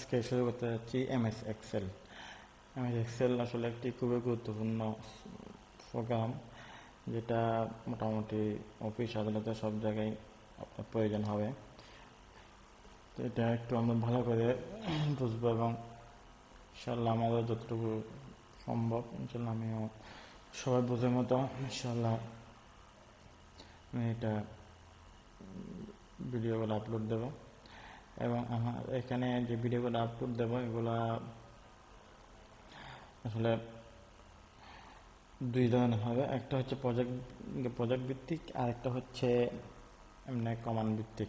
আজকে শুরু করতে যাচ্ছি এমএস এক্সেল। এমএস এক্সেল আসলে একটি খুবই গুরুত্বপূর্ণ প্রোগ্রাম, যেটা মোটামুটি অফিস আদালতে সব জায়গায় আপনার প্রয়োজন হবে। তো এটা একটু আমরা ভালো করে বুঝবো এবং ইনশাল্লাহ আমাদের যতটুকু সম্ভব ইনশাল্লাহ আমিও সবাই বোঝার মতো ইনশাল্লাহ আমি এটা ভিডিওগুলো আপলোড দেবো। এবং আমার এখানে যে ভিডিওগুলো আপলোড দেবো এগুলা আসলে দুই ধরনের হবে। একটা হচ্ছে প্রজেক্ট ভিত্তিক, আর একটা হচ্ছে এমনি কমান্ড ভিত্তিক।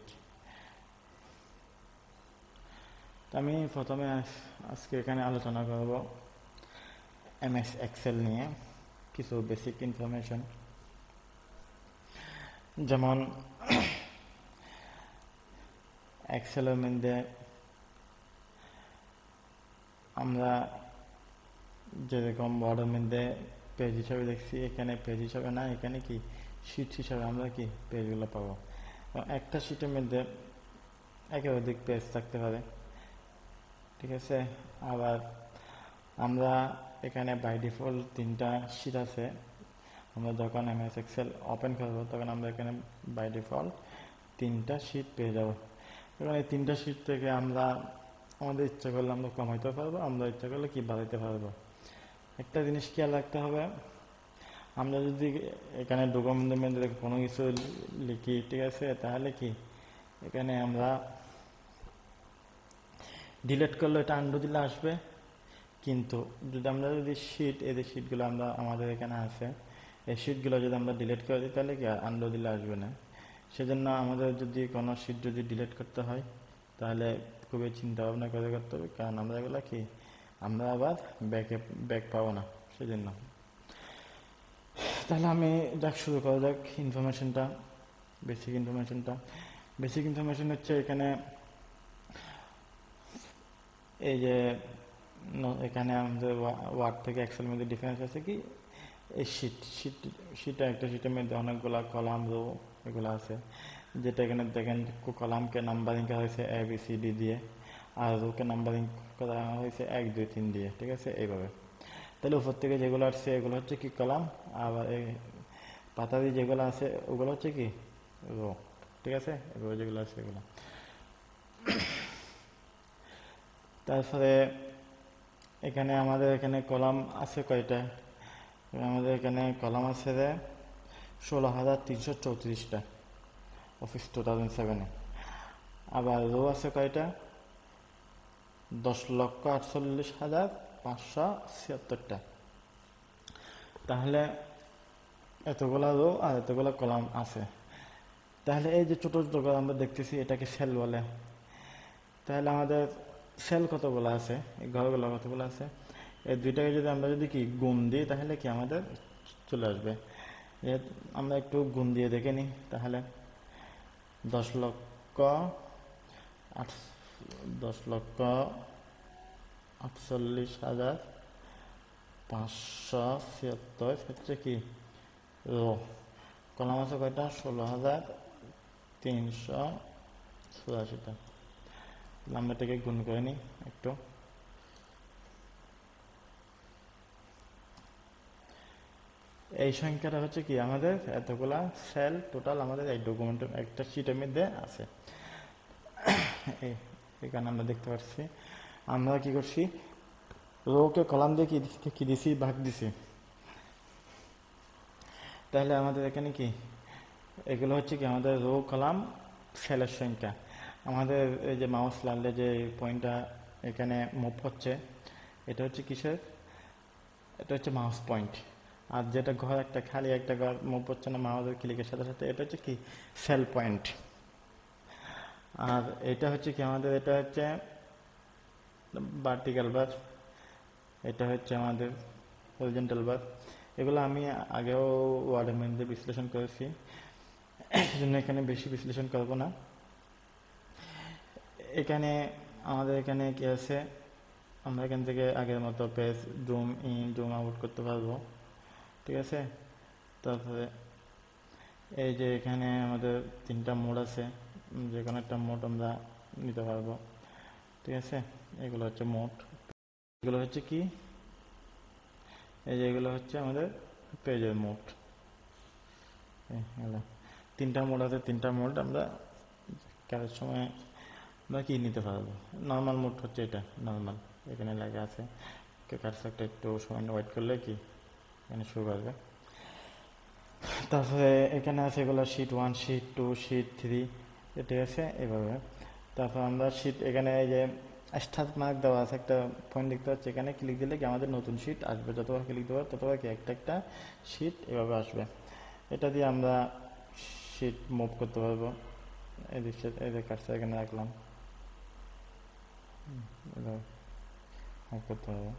তো আমি প্রথমে আজকে এখানে আলোচনা করব এমএস এক্সেল নিয়ে কিছু বেসিক ইনফরমেশন, যেমন এক্সেলের মধ্যে আমরা যেরকম ওয়ার্ডের মধ্যে পেজ হিসাবে দেখছি, এখানে পেজ হিসাবে না, এখানে কি শিট হিসাবে আমরা কি পেজগুলো পাবো। একটা শিটের মধ্যে একাধিক পেজ থাকতে পারে, ঠিক আছে। আবার আমরা এখানে বাই ডিফল্ট 3টা শিট আছে। আমরা যখন এমএস এক্সেল ওপেন করবো তখন আমরা এখানে বাই ডিফল্ট 3টা শিট পেয়ে যাব। এবং এই 3টা শিট থেকে আমরা আমাদের ইচ্ছা করলে আমরা কমাইতে পারবো, আমরা ইচ্ছা করলে কি বাড়াইতে পারবো। একটা জিনিস খেয়াল রাখতে হবে, আমরা যদি এখানে ডকুমেন্টের মধ্যে কোনো কিছু লিখি, ঠিক আছে, তাহলে কি এখানে আমরা ডিলিট করলে এটা আন্ডু দিলে আসবে। কিন্তু যদি আমরা শিট, এই যে শিটগুলো আমাদের এখানে আছে, এই শিটগুলো যদি আমরা ডিলিট করে দিই তাহলে কি আন্ডু দিলে আসবে না। সেজন্য আমাদের যদি কোনো শিট যদি ডিলিট করতে হয় তাহলে খুবই চিন্তা ভাবনা করে করতে হবে, কারণ আমরা এগুলো কি আমরা আবার ব্যাক পাবো না। সেজন্য তাহলে আমি শুরু করা যাক ইনফরমেশনটা। বেসিক ইনফরমেশন হচ্ছে এখানে এই যে এখানে আমাদের ওয়ার্ড থেকে এক্সেল মধ্যে ডিফারেন্স আছে কি, এই শিটটা একটা শিটের মধ্যে অনেকগুলা কলাম রো এগুলো আছে, যেটা এখানে দেখেন কলামকে নাম্বারিং করা হয়েছে ABCD দিয়ে, আর রোকে নাম্বারিং করা হয়েছে 1 2 3 দিয়ে, ঠিক আছে, এইভাবে। তাহলে উপর থেকে যেগুলো আসছে এগুলো হচ্ছে কি কলাম, আবার এই পাতা দিয়ে যেগুলো আছে ওগুলো হচ্ছে কি রো, ঠিক আছে, এগুলো যেগুলো আছে এগুলো। তারপরে এখানে আমাদের এখানে কলাম আছে কয়টা, আমাদের এখানে কলাম আছে 16,334টা অফিস 2007-এ। আবার রো আছে কয়টা, 10,48,576টা। তাহলে এতগুলা রো আর এতগুলা কলাম আছে। তাহলে এই যে ছোট ছোট আমরা দেখতেছি এটাকে সেল বলে। তাহলে আমাদের সেল কতগুলো আছে, এই ঘরগুলো কতগুলো আছে, এই দুইটাকে যদি আমরা যদি কি গুণ দিই তাহলে কি আমাদের চলে আসবে। আমরা একটু গুণ দিয়ে দেখে নিই। তাহলে 10,48,576 হচ্ছে কি রো। কলাম আছে কয়টা, 16,384টা। আমরা এটাকে গুণ করে নিই একটু। এই সংখ্যাটা হচ্ছে কি আমাদের এতগুলা সেল টোটাল আমাদের এই ডকুমেন্টের একটা শিটের মধ্যে আছে। এখানে আমরা দেখতে পাচ্ছি আমরা কি করছি, রোকে কলাম দিয়ে কি দিছি, ভাগ দিছি। তাহলে আমাদের এখানে কি এগুলো হচ্ছে কি আমাদের রো কলাম সেলের সংখ্যা। আমাদের এই যে মাউস লাগলে যে পয়েন্টটা এখানে মুভ হচ্ছে, এটা হচ্ছে কিসের, এটা হচ্ছে মাউস পয়েন্ট। আর যেটা ঘর একটা খালি একটা ঘর মুভ হচ্ছে না মাউসের ক্লিকের সাথে সাথে, এটা হচ্ছে কি সেল পয়েন্ট। আর এটা হচ্ছে কি আমাদের, এটা হচ্ছে ভার্টিক্যাল বার, এটা হচ্ছে আমাদের হরিজন্টাল বার। এগুলো আমি আগেও ওয়ার্ডের মধ্যে বিশ্লেষণ করেছি, সেজন্য এখানে বেশি বিশ্লেষণ করব না। এখানে আমাদের এখানে কি আছে, আমরা এখান থেকে আগের মতো page zoom in zoom out করতে পারবো, ঠিক আছে। তারপরে এই যে এখানে আমাদের 3টা মোড আছে, যে কোনো একটা মোড আমরা নিতে পারবো, ঠিক আছে। এগুলো হচ্ছে মোট, এগুলো হচ্ছে কি, এই যে এগুলো হচ্ছে আমাদের পেজের মোট। এগুলো তিনটা মোড আছে, তিনটা মোড আমরা কাজের সময় আমরা কি নিতে পারবো। নর্মাল মোড হচ্ছে এটা, নর্মাল, এখানে লেখা আছে, কার্সারটা একটু সময় ওয়েট করলে কি এখানে শুরু করবে। তারপরে এখানে আছে এগুলো শিট 1, শিট 2, শিট 3, ঠিক আছে এভাবে। তারপর আমরা শিট, এখানে এই যে স্টার্ট মার্ক দেওয়া আছে, একটা পয়েন্ট দেখতে পাচ্ছি, এখানে ক্লিক দিলে কি আমাদের নতুন শিট আসবে, যতবার ক্লিক দেবো ততবার কি একটা একটা শিট এভাবে আসবে। এটা দিয়ে আমরা শিট মুভ করতে পারবো। এই যে কার্সার এখানে রাখলাম, এভাবে মুভ করতে পারবো।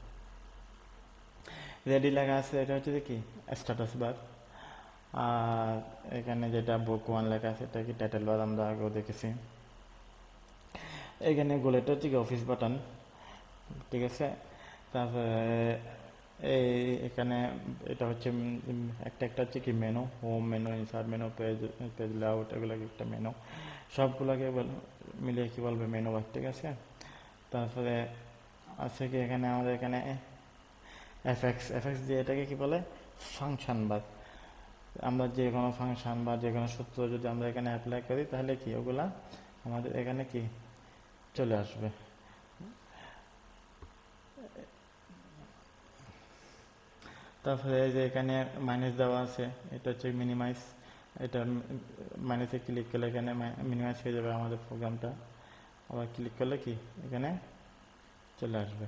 রেডি লেখা আছে, এটা হচ্ছে কি স্ট্যাটাস বার। আর এখানে যেটা বুক 1 লেখা আছে এটা কি টাইটেল বার, আমরা আগেও দেখেছি। এখানে গোলেটা হচ্ছে কি অফিস বাটন, ঠিক আছে। তারপরে এই এখানে এটা হচ্ছে একটা একটা হচ্ছে কি menu, home menu, insert menu, page page layout, এগুলো একটা মেনু, সবগুলোকে মিলিয়ে কি বলবে মেনু বার, ঠিক আছে। তারপরে আছে কি এখানে আমাদের এখানে এফএক্স, এফএক্স দিয়ে এটাকে কি বলে ফাংশন বার। আমরা যে কোনো ফাংশন বা যে কোনো সূত্র যদি আমরা এখানে অ্যাপ্লাই করি তাহলে কি ওগুলা আমাদের এখানে কি চলে আসবে। তারপরে এই যে এখানে মাইনাস দেওয়া আছে, এটা হচ্ছে মিনিমাইজ, এটা মাইনাসে ক্লিক করলে এখানে মিনিমাইজ হয়ে যাবে আমাদের প্রোগ্রামটা, আবার ক্লিক করলে কি এখানে চলে আসবে।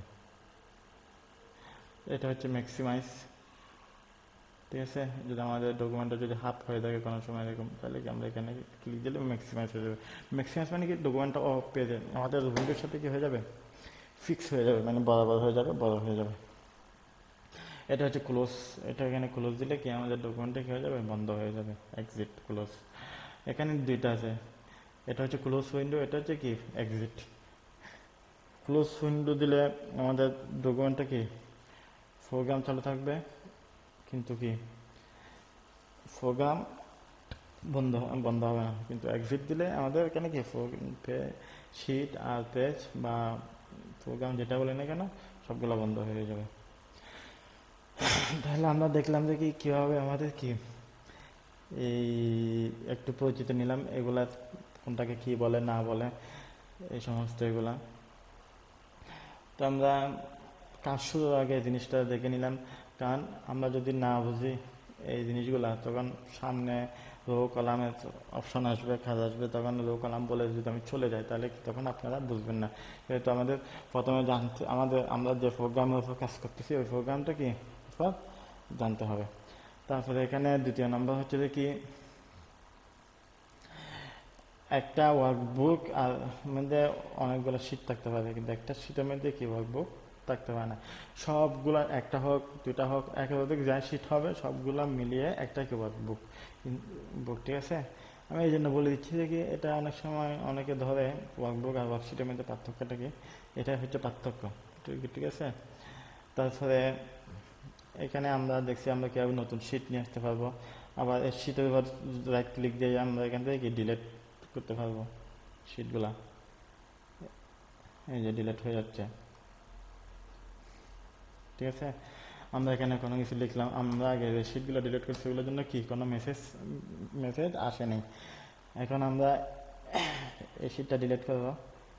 এটা হচ্ছে ম্যাক্সিমাইজ, ঠিক আছে। যদি আমাদের ডকুমেন্টটা যদি হাফ হয়ে থাকে কোনো সময় এরকম, তাহলে কি আমরা এখানে ক্লিক দিলে ম্যাক্সিমাইজ হয়ে যাবে। ম্যাক্সিমাইজ মানে কি ডকুমেন্টটা অফ পেজে আমাদের উইন্ডোর সাথে কি হয়ে যাবে, ফিক্স হয়ে যাবে, মানে বরাবর হয়ে যাবে, বড় হয়ে যাবে। এটা হচ্ছে ক্লোজ, এটা এখানে ক্লোজ দিলে কি আমাদের ডকুমেন্টটা কি হয়ে যাবে, বন্ধ হয়ে যাবে, এক্সিট ক্লোজ। এখানে দুইটা আছে, এটা হচ্ছে ক্লোজ উইন্ডো, এটা হচ্ছে কি এক্সিট। ক্লোজ উইন্ডো দিলে আমাদের ডকুমেন্টটা কি প্রোগ্রাম চালু থাকবে, কিন্তু কি প্রোগ্রাম বন্ধ বন্ধ হবে না। কিন্তু এক্সিট দিলে আমাদের এখানে কি শিট আর পেজ বা প্রোগ্রাম যেটা বলি না কেন সবগুলো বন্ধ হয়ে যাবে। তাহলে আমরা দেখলাম যে কি কীভাবে আমাদের কি এই একটু পরিচিত নিলাম, এগুলা কোনটাকে কি বলে না বলে এই সমস্ত এগুলা। তো আমরা কাজ শুরুর আগে জিনিসটা দেখে নিলাম, কারণ আমরা যদি না বুঝি এই জিনিসগুলা তখন সামনে রো কলামের অপশন আসবে, কাজ আসবে, তখন রো কলাম বলে যদি আমি চলে যাই তাহলে তখন আপনারা বুঝবেন না। যেহেতু আমাদের প্রথমে জানতে, আমরা যে প্রোগ্রামের উপর কাজ করতেছি ওই প্রোগ্রামটা কি জানতে হবে। তারপরে এখানে দ্বিতীয় নম্বর হচ্ছে যে কি একটা ওয়ার্কবুক আর মধ্যে অনেকগুলো শীট থাকতে পারে, কিন্তু একটা শীটের মধ্যে কি ওয়ার্কবুক থাকতে পারে না। সবগুলা একটা হোক দুটা হোক একাধিক যা শীট হবে সবগুলা মিলিয়ে একটা কি ওয়ার্কবুক বুক, ঠিক আছে। আমি এই জন্য বলে দিচ্ছি যে কি এটা অনেক সময় অনেকে ধরে ওয়ার্কবুক আর ওয়ার্কশিটের মধ্যে পার্থক্যটা কি, এটা হচ্ছে পার্থক্য, ঠিক আছে। তারপরে এখানে আমরা দেখছি আমরা কীভাবে নতুন শীট নিয়ে আসতে পারবো। আবার এই শীটের উপর রাইট ক্লিক দিয়ে আমরা এখান থেকে ডিলিট করতে পারবো শীটগুলা, এই যে ডিলিট হয়ে যাচ্ছে, ঠিক আছে। আমরা এখানে কোনো কিছু লিখলাম, আমরা আগে যে শীটগুলো ডিলিট করছি ওগুলোর জন্য কি কোনো মেসেজ আসেনি। এখন আমরা এই শীটটা ডিলিট করবো,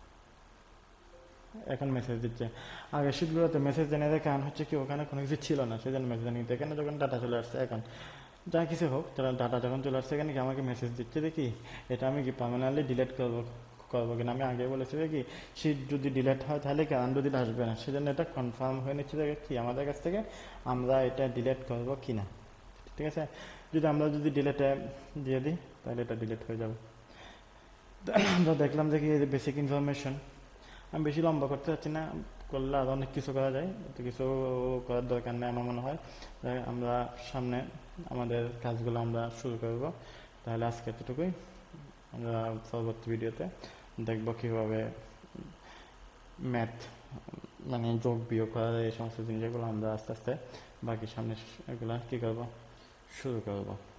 এখন মেসেজ দিচ্ছে। আগে শীটগুলোতে মেসেজ জেনে দেয়, কারণ হচ্ছে কি ওখানে কোনো কিছু ছিল না সেজন্য মেসেজ জানি, এখানে যখন ডাটা চলে আসছে, এখন যা কিছু হোক তারা ডাটা যখন চলে আসছে এখানে কি আমাকে মেসেজ দিচ্ছে দেখি এটা আমি কি পার্মানেন্টলি ডিলিট করবো কিনা। আমি আগে বলেছি কি শীট যদি ডিলিট হয় তাহলে কি আনডিলিট আসবে না, সেজন্য এটা কনফার্ম হয়ে নিচ্ছে কি আমাদের কাছ থেকে আমরা এটা ডিলিট করবো কিনা, ঠিক আছে। যদি ডিলিটে দিয়ে দিই তাহলে এটা ডিলিট হয়ে যাবে। আমরা দেখলাম যে কি বেসিক ইনফরমেশন, আমি বেশি লম্বা করতে চাচ্ছি না, করলে আরও অনেক কিছু করা যায়, এত কিছু করার দরকার নেই আমার মনে হয়। আমরা সামনে আমাদের কাজগুলো আমরা শুরু করব। তাহলে আজকে এতটুকুই, আমরা পরবর্তী ভিডিওতে দেখব কীভাবে ম্যাথ মানে যোগ বিয়োগ করা যায়, এই সমস্ত জিনিসগুলো আমরা আস্তে আস্তে বাকি সামনে এগুলো কী করবো শুরু করবো।